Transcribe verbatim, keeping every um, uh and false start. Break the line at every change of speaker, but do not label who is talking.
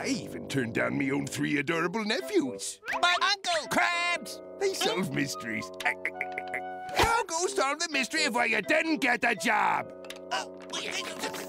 I even turned down my own three adorable nephews.
But Uncle Krabs!
They solve mysteries. Now go solve the mystery of why you didn't get the job.
Uh,